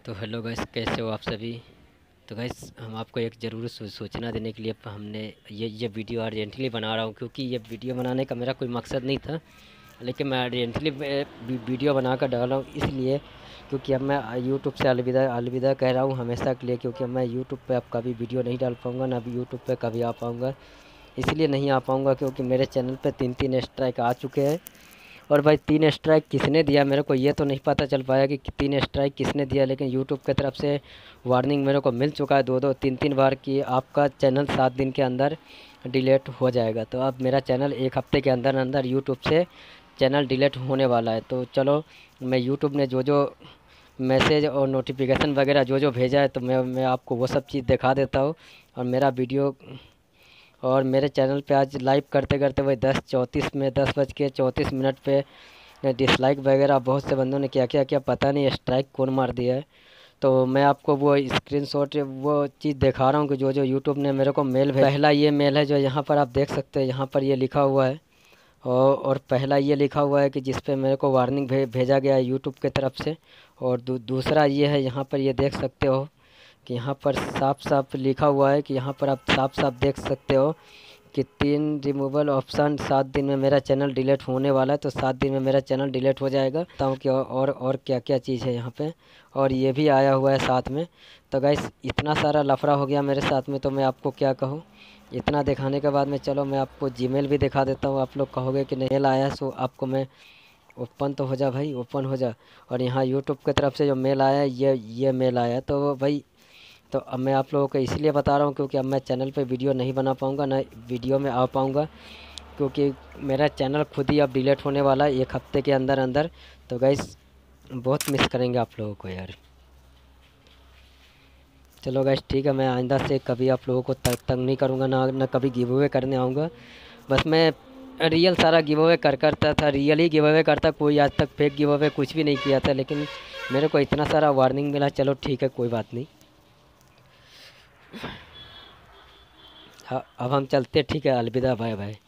तो hello guys, कैसे हो आप सभी। तो गाइस, हम आपको एक ज़रूर सूचना देने के लिए हमने ये वीडियो अर्जेंटली बना रहा हूँ, क्योंकि ये वीडियो बनाने का मेरा कोई मकसद नहीं था, लेकिन मैं अर्जेंटली वीडियो बना कर डाल रहा हूँ इसलिए क्योंकि अब मैं यूट्यूब से अलविदा अलविदा कह रहा हूँ हमेशा के लिए, क्योंकि अब मैं यूट्यूब पे अब कभी वीडियो नहीं डाल पाऊँगा, ना भी यूट्यूब पे कभी आ पाऊँगा। इसलिए नहीं आ पाऊँगा क्योंकि मेरे चैनल पे 3 स्ट्राइक आ चुके हैं। और भाई 3 स्ट्राइक किसने दिया मेरे को ये तो नहीं पता चल पाया कि 3 स्ट्राइक किसने दिया, लेकिन यूट्यूब की तरफ से वार्निंग मेरे को मिल चुका है 2-2 3-3 बार कि आपका चैनल 7 दिन के अंदर डिलीट हो जाएगा। तो अब मेरा चैनल 1 हफ्ते के अंदर अंदर यूट्यूब से चैनल डिलीट होने वाला है। तो चलो, मैं यूट्यूब ने जो जो मैसेज और नोटिफिकेशन वगैरह जो जो भेजा है तो मैं आपको वो सब चीज़ दिखा देता हूँ। और मेरा वीडियो और मेरे चैनल पे आज लाइव करते करते वही 10:34 में 10:34 पे डिसलाइक वगैरह बहुत से बंदों ने क्या क्या किया पता नहीं, स्ट्राइक कौन मार दिया है। तो मैं आपको वो स्क्रीनशॉट वो चीज़ दिखा रहा हूँ कि जो जो यूट्यूब ने मेरे को मेल भेजा। पहला ये मेल है जो यहाँ पर आप देख सकते हैं, यहाँ पर ये लिखा हुआ है। और पहला ये लिखा हुआ है कि जिस पे मेरे को वार्निंग भेजा गया है यूट्यूब की तरफ से। और दूसरा ये है, यहाँ पर ये देख सकते हो कि यहाँ पर साफ साफ लिखा हुआ है कि यहाँ पर आप साफ साफ देख सकते हो कि 3 रिमूवल ऑप्शन 7 दिन में मेरा चैनल डिलीट होने वाला है। तो 7 दिन में मेरा चैनल डिलीट हो जाएगा। बताऊँ कि और क्या क्या चीज़ है यहाँ पे, और ये भी आया हुआ है साथ में। तो गाइस, इतना सारा लफड़ा हो गया मेरे साथ में, तो मैं आपको क्या कहूँ। इतना दिखाने के बाद में चलो मैं आपको जीमेल भी दिखा देता हूँ। आप लोग कहोगे कि नहीं मेल आया, सो आपको मैं ओपन तो हो जा भाई, ओपन हो जा। और यहाँ यूट्यूब की तरफ से जो मेल आया है ये मेल आया तो भाई, तो अब मैं आप लोगों को इसलिए बता रहा हूँ क्योंकि अब मैं चैनल पे वीडियो नहीं बना पाऊँगा, ना वीडियो में आ पाऊँगा, क्योंकि मेरा चैनल खुद ही अब डिलीट होने वाला है 1 हफ्ते के अंदर अंदर। तो गाइस, बहुत मिस करेंगे आप लोगों को यार। चलो गाइस, ठीक है, मैं आइंदा से कभी आप लोगों को तंग नहीं करूँगा, ना कभी गिव अवे करने आऊँगा। बस मैं रियल सारा गिव अवे करता था, रियल ही गिव अवे करता, कोई आज तक फेक गिव अवे कुछ भी नहीं किया था। लेकिन मेरे को इतना सारा वार्निंग मिला, चलो ठीक है, कोई बात नहीं। हाँ, अब हम चलते, ठीक है, अलविदा, बाय बाय।